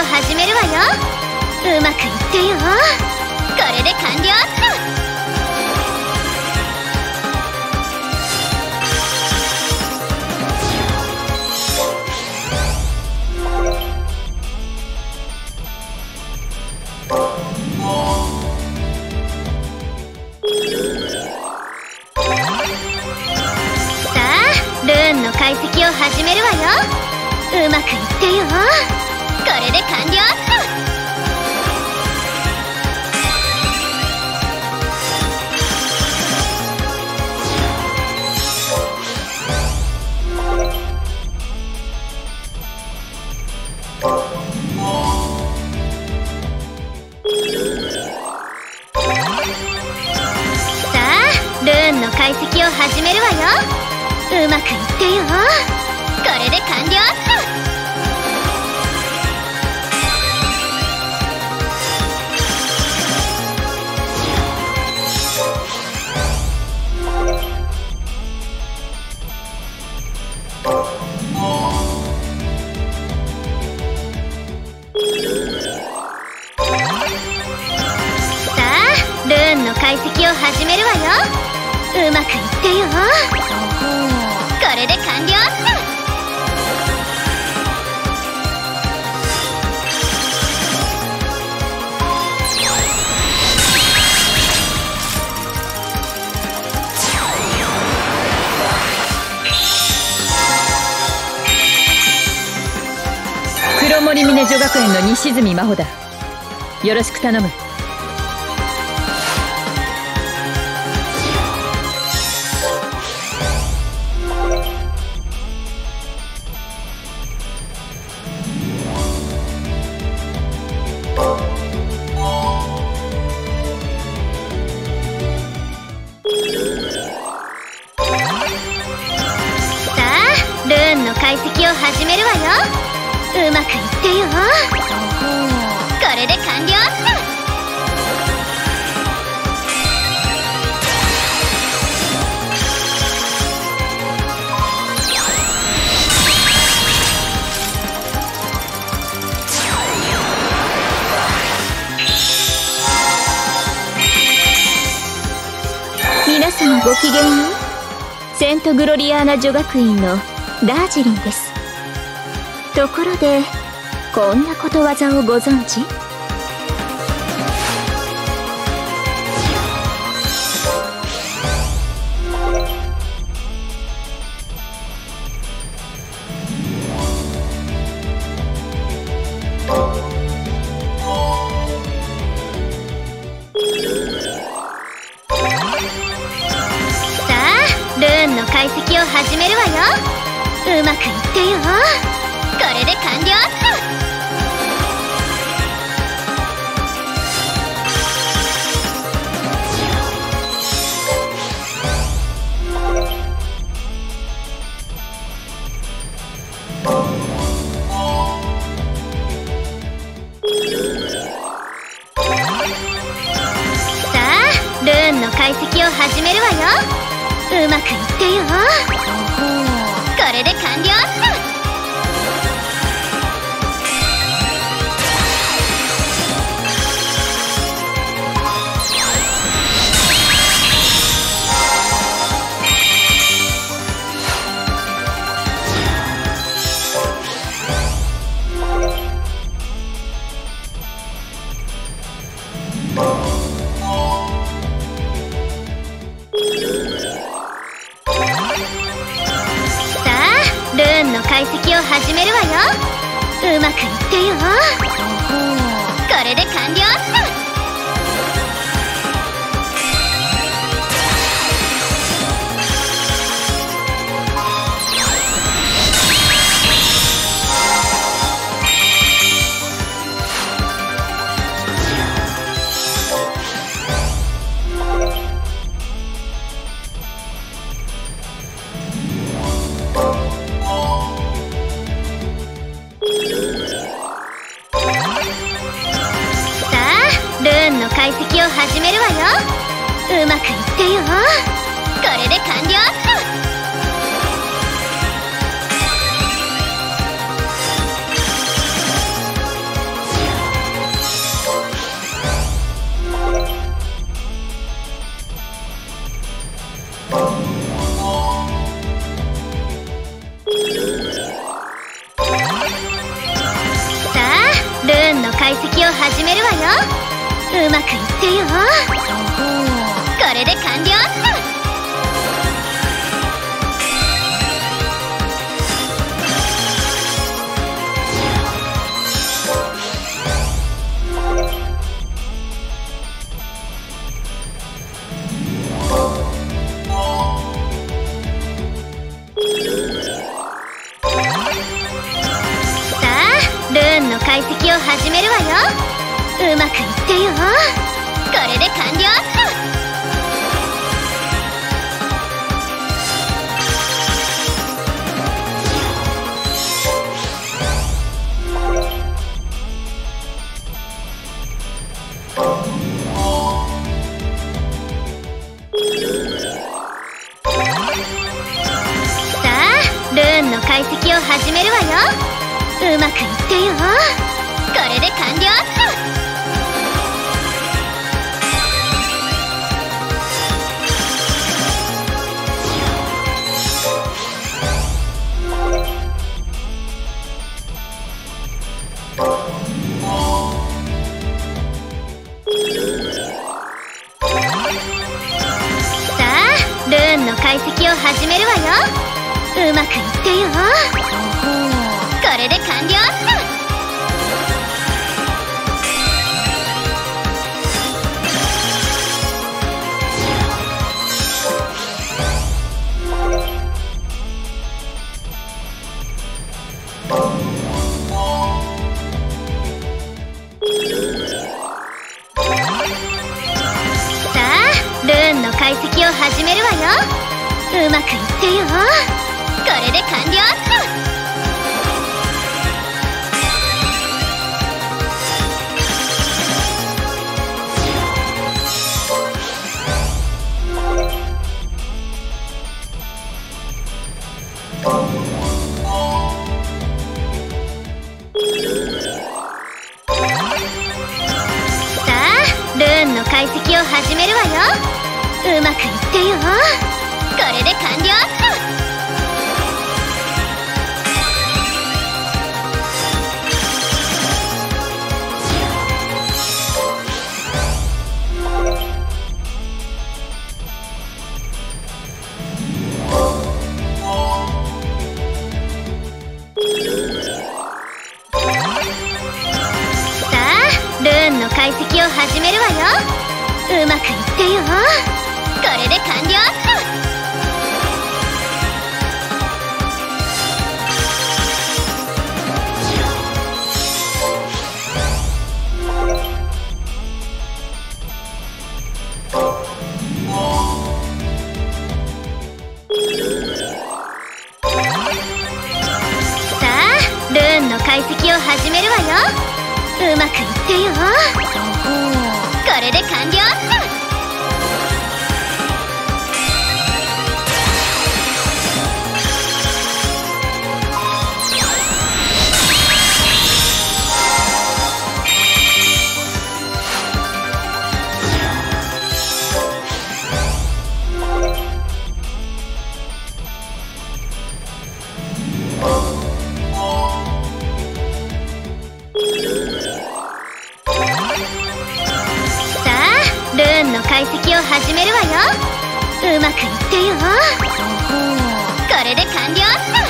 始めるわよ。うまくいってよ。これで完了っと。さあ、ルーンの解析を始めるわよ。うまくいってよ。これで完了っと。さあ、ルーンの解析を始めるわよ。うまくいってよ。これで完了っと。さあ、ルーンの解析を始めるわよ。うまくいってよ。これで完了っと。 黒森峰女学園の西住真帆だ。よろしく頼む。 さあ、ルーンの解析を始めるわよ。うまくいってよ。これで完了っと。 皆様ごきげんよう。セントグロリアーナ女学院のダージリンです。ところでこんなことわざをご存知？ さあ、ルーンの解析を始めるわよ。うまくいってよ。これで完了っと。さあ、ルーンの解析を始めるわよ。うまくいってよ。これで完了っと。ルーンの解析を始めるわよ。うまくいってよ。これで完了っと。解析を始めるわよ。うまくいってよ。これで完了っと。 始めるわよ。うまくいってよ。これで完了っと。ルーンの解析を始めるわよ。うまくいってよ。これで完了っと。さあ、ルーンの解析を始めるわよ。うまくいってよ。これで完了っと。さあ、ルーンの解析を始めるわよ。うまくいってよ。これで完了っと。さあ、ルーンの解析を始めるわよ。うまくいってよ。これで完了っと。ルーンの解析を始めるわよ。うまくいってよ。これで完了っと。さあ、ルーンの解析を始めるわよ。うまくいってよ。これで完了っと。ルーンの解析を始めるわよ。うまくいってよ。これで完了っと。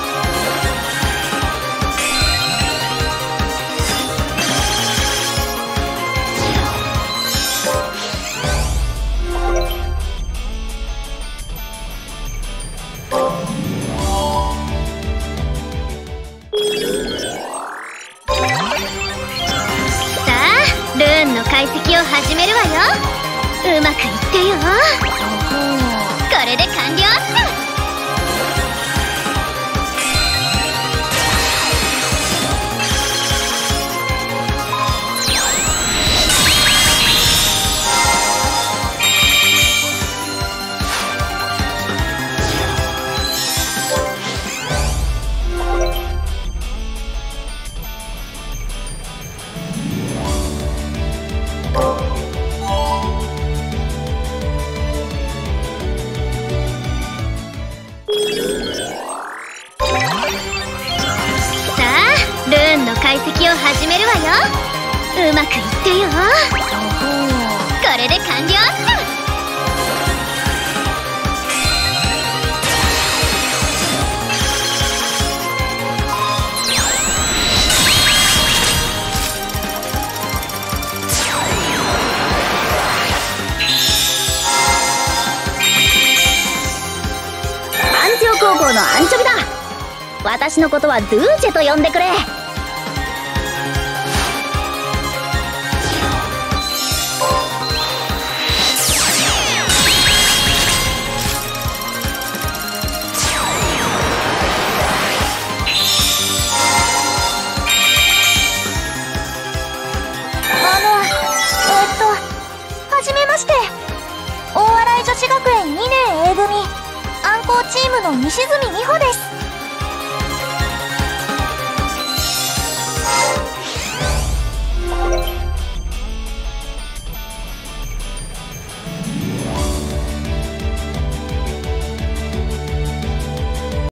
さあ、ルーンの解析を始めるわよ。うまくいってよ。これで完了っと。ルーンの解析を始めるわよ。うまくいってよ。これで完了っと。 アンチオ高校のアンチョビだ。私のことはドゥーチェと呼んでくれ。 西住美穂です。